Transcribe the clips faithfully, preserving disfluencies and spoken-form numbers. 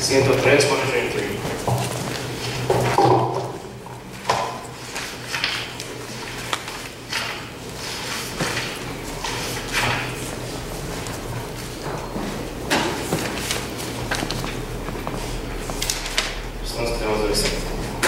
ciento tres, ciento treinta y tres. Entonces tenemos el cinco.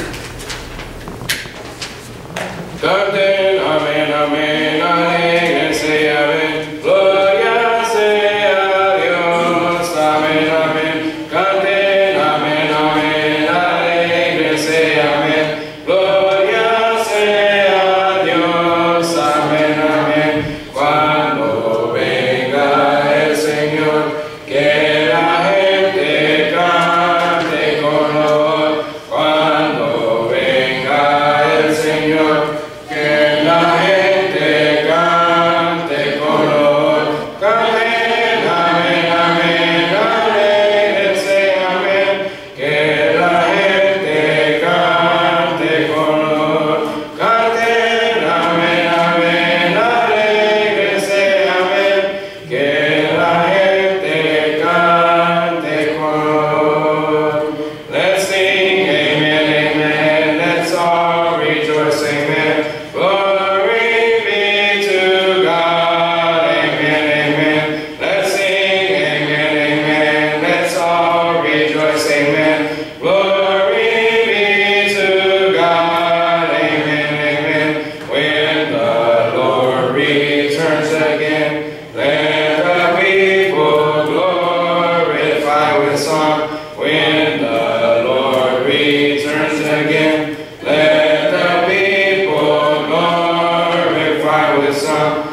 Canten, amén, amén, alegrense, amén, gloria sea a Dios, amén, amén, canten, amén, amén, alegrense, amén, gloria sea a Dios, amén, amén, cuando venga el Señor, que la gente cante con honor, cuando venga el Señor, que la gente cante con honor, canten, amén, amén, alegrense, amén, que la gente cante con honor, canten, amén, amén, alegrense, amén, que la gente cante con honor. Let's sing, amen, amen, let's all rejoice, amen. Glory be to God, amen, amen. Let's sing, amen, amen. Let's all rejoice, amen. Glory be to God, amen, amen. When the Lord returns again, let the people glorify with song. When the Lord returns again, let the people glorify with song.